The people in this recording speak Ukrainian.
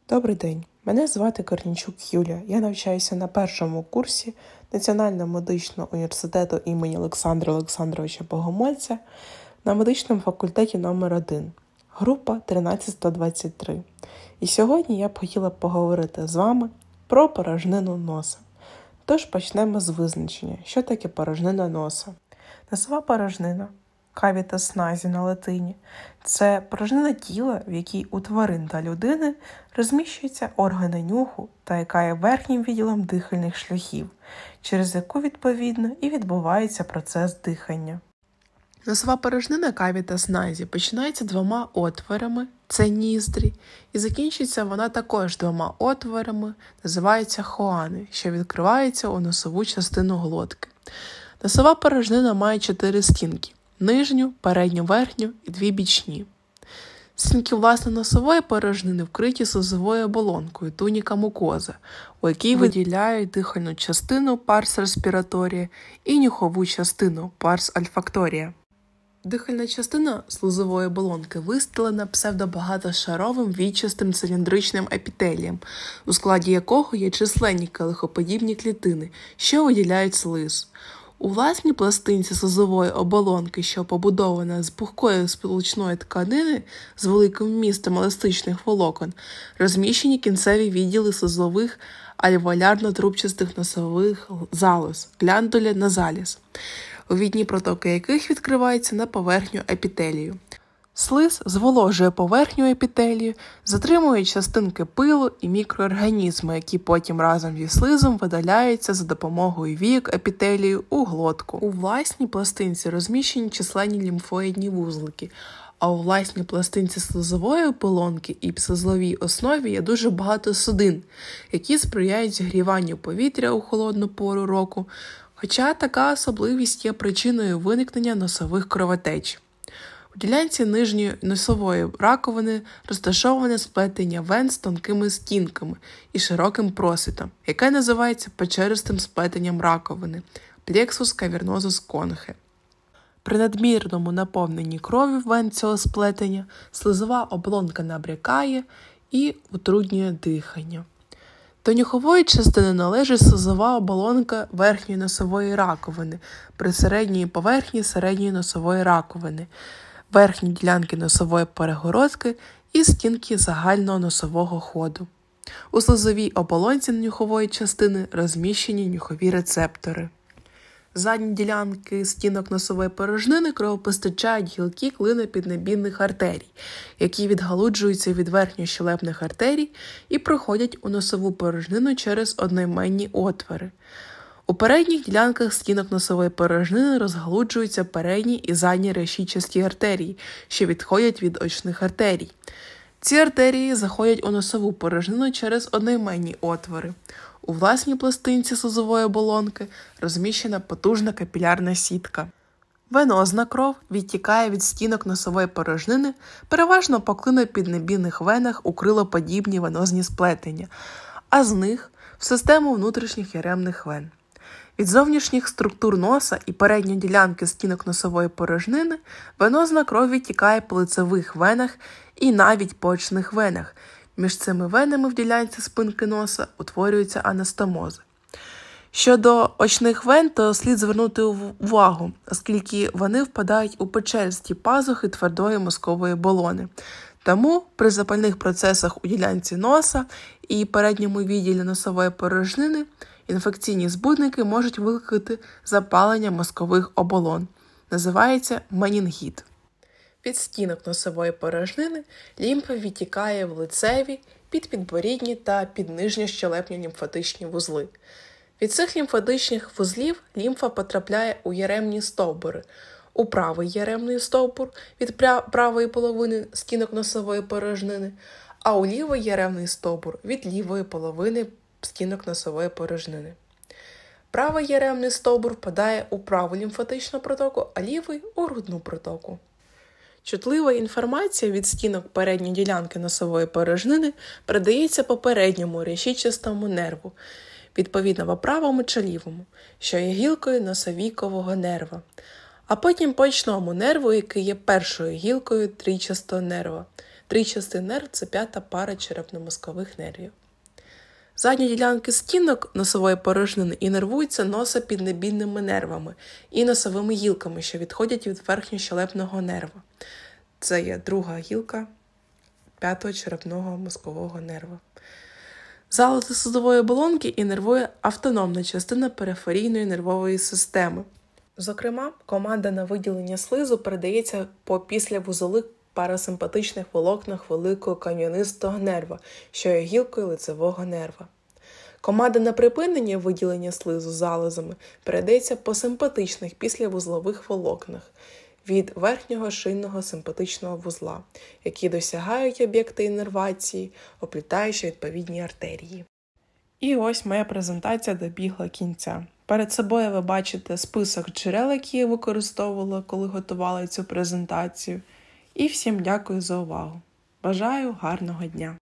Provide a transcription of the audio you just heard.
Добрий день, мене звати Корнійчук Юлія. Я навчаюся на першому курсі Національного медичного університету імені Олександра Олександровича Богомольця на медичному факультеті номер 1, група 13123. І сьогодні я б хотіла поговорити з вами про порожнину носа. Тож почнемо з визначення, що таке порожнина носа. Носова порожнина cavitas nasi на латині – це порожнина тіла, в якій у тварин та людини розміщуються органи нюху та яка є верхнім відділом дихальних шляхів, через яку, відповідно, і відбувається процес дихання. Носова порожнина cavitas nasi починається двома отворами – це ніздрі, і закінчується вона також двома отворами – називаються хоани, що відкриваються у носову частину глотки. Носова порожнина має 4 стінки – нижню, передню, верхню і 2 бічні. Стінки власне носової порожнини вкриті слизовою оболонкою туніка мукоза, у якій виділяють дихальну частину парс респіраторія і нюхову частину парс альфакторія. Дихальна частина слизової оболонки вистелена псевдобагатошаровим вічастим циліндричним епітелієм, у складі якого є численні келихоподібні клітини, що виділяють слиз. У власній пластинці слизової оболонки, що побудована з пухкої сполучної тканини з великим вмістом еластичних волокон, розміщені кінцеві відділи слизових альвеолярно-трубчастих носових залоз – гландуля назаліс, увідні протоки яких відкриваються на поверхню епітелію. Слиз зволожує поверхню епітелію, затримує частинки пилу і мікроорганізми, які потім разом зі слизом видаляються за допомогою війок епітелію у глотку. У власній пластинці розміщені численні лімфоїдні вузлики, а у власній пластинці слизової оболонки і слизовій основі є дуже багато судин, які сприяють зігріванню повітря у холодну пору року, хоча така особливість є причиною виникнення носових кровотеч. У ділянці нижньої носової раковини розташоване сплетення вен з тонкими стінками і широким просвітом, яке називається печеристим сплетенням раковини – плексус кавернозус конхе. При надмірному наповненні крові вен цього сплетення слизова оболонка набрякає і утруднює дихання. До нюхової частини належить слизова оболонка верхньої носової раковини при середній поверхні середньої носової раковини, верхні ділянки носової перегородки і стінки загального носового ходу. У слизовій оболонці нюхової частини розміщені нюхові рецептори. Задні ділянки стінок носової порожнини кровопостачають гілки клинопіднебінних артерій, які відгалуджуються від верхньощелепних артерій і проходять у носову порожнину через одноіменні отвори. У передніх ділянках стінок носової порожнини розгалуджуються передні і задні решітчасті артерії, що відходять від очних артерій. Ці артерії заходять у носову порожнину через одноіменні отвори. У власній пластинці слизової оболонки розміщена потужна капілярна сітка. Венозна кров відтікає від стінок носової порожнини переважно по клинопіднебінних венах у крилоподібні венозні сплетення, а з них в систему внутрішніх яремних вен. Від зовнішніх структур носа і передньої ділянки стінок носової порожнини венозна кров відтікає по лицевих венах і навіть по очних венах. Між цими венами в ділянці спинки носа утворюються анастомози. Щодо очних вен, то слід звернути увагу, оскільки вони впадають у печеристі пазухи твердої мозкової оболони. Тому при запальних процесах у ділянці носа і передньому відділі носової порожнини інфекційні збудники можуть викликати запалення мозкових оболон. Називається менінгіт. Від стінок носової порожнини лімфа відтікає в лицеві, підпідборідні та піднижньощелепні лімфатичні вузли. Від цих лімфатичних вузлів лімфа потрапляє у яремні стовбури, у правий яремний стовбур від правої половини стінок носової порожнини, а у лівий яремний стовбур від лівої половини стінок носової порожнини. Правий яремний стовбур впадає у праву лімфатичну протоку, а лівий – у грудну протоку. Чутлива інформація від стінок передньої ділянки носової порожнини передається по передньому решітчастому нерву, відповідно по правому чи лівому, що є гілкою носовійкового нерва, а потім по очному нерву, який є першою гілкою трійчастого нерва, Трійчастий нерв – це п'ята пара черепно-мозкових нервів. Задні ділянки стінок носової порожнини інервуються носопіднебійними нервами і носовими гілками, що відходять від верхньощелепного нерва. Це є друга гілка п'ятого черепного мозкового нерва. Залози слизової оболонки інервує автономна частина периферійної нервової системи. Зокрема, команда на виділення слизу передається по післявузлових парасимпатичних волокнах великого кам'янистого нерва, що є гілкою лицевого нерва. Команда на припинення виділення слизу залозами передається по симпатичних післявузлових волокнах від верхнього шийного симпатичного вузла, які досягають об'єкта іннервації, оплітаючи відповідні артерії. І ось моя презентація добігла кінця. Перед собою ви бачите список джерел, які я використовувала, коли готувала цю презентацію. І всім дякую за увагу. Бажаю гарного дня!